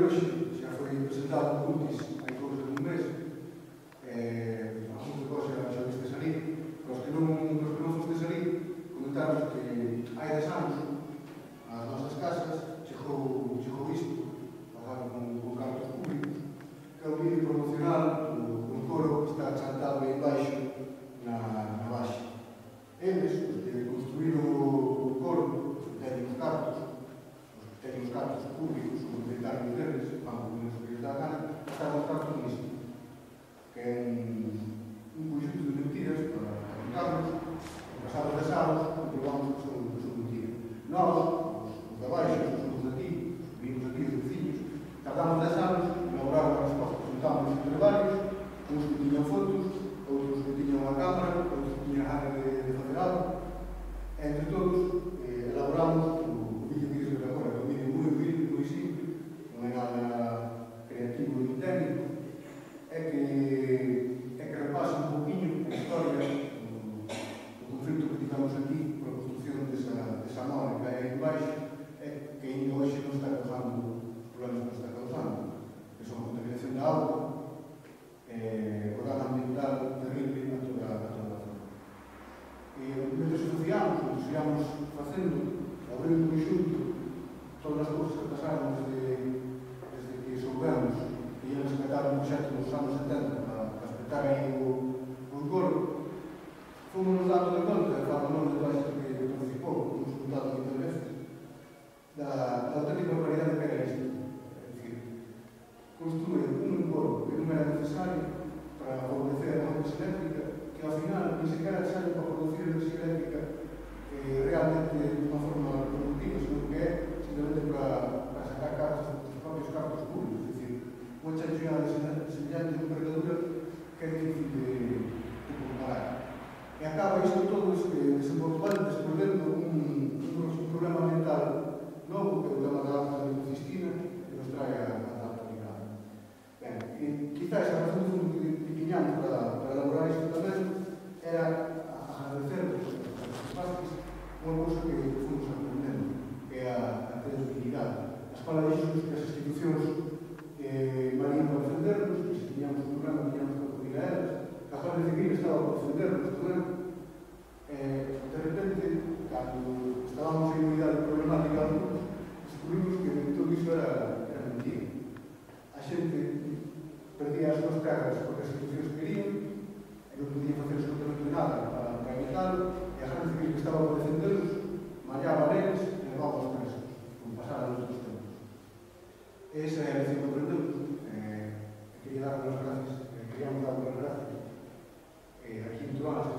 hoxe xa foi presentado por UTIS hai cousa dun mes, algúns de vos xa viste salir, para os que non foste salir, comentaros que hai 10 anos ás nosas casas chegou isto, pagado con cartos públicos, que é o vídeo promocional dun coro que está chantado aí embaixo na baixa. Eles, os que construíron o coro, teñen os cartos públicos, os propietarios deles, van con os que lles dá a gana, están os cartos nisto, que é un conxunto de mentiras para aplicarnos, pasados 10 anos, comprobamos que son mentiras. Nós, os de baixo, os somos de aquí, vimos aquí os veciños, tardamos 10 anos en elaborar a resposta. Juntamos entre varios, uns que tiñan fotos, outros que tiñan unha cámara, outros que tiñan área de facer algo. Entre todos, elaboramos o vídeo que iso agora, un vídeo moi humilde, moi simple, non é nada creativo ni técnico, é que repasa un poquinho a historia do conflito que tivemos aquí por a construcción desa mole que hai aí embaixo, é que ainda hoxe non está causando os problemas que está causando, que son a contaminación da auga, o dano ambiental terrible a toda a zona. Mentre sigamos facendo, abrir un conxunto, todas as cousas que pasaron desde que soubemos que iban a espetar un proxecto nos anos 70 para espetar aí o coro, fomos nos dando de conta, e falo non de toda isto que participou, hemos contado moitas veces, da auténtica barbaridade que era isto. É dicir, construir un coro que non era necesario para favorecer a autonomía eléctrica, que ao final ni sequera serve para producir enerxía eléctrica realmente de unha forma productiva, sino que é simplemente para sacar cartas dos propios cartos públicos. É dicir, unha chanchonada semellante de envergadura que é difícil de comparar. E acaba isto todo desenvolvendo, descubrindo un problema ambiental novo, que é o tema da alta de cistina, que nos trae a alta aplicada. Ben, quizás a razón de fundo que tiñamos para elaborar isto tamén era agradecer aos espacios unha cousa que fomos aprendendo, que é a credibilidade. A escola dixo que as institucións valían para defendernos, que se tiñamos un problema tiñamos que acudir a elas, que a Guardia Civil estaba para defendernos tamén. De repente, cando estábamos en unidade problemática algúns, descubrimos que todo iso era mentira. A xente perdía as súas terras porque as institucións querían, e non podían facer absolutamente nada para evitalo, e a Guardia Civil que estaba para defendernos mallaba neles e levaba os presos, como pasara nos outros tempos. Esa é a lección que aprendemos. Queríamos dar as gracias aquí en Toronto,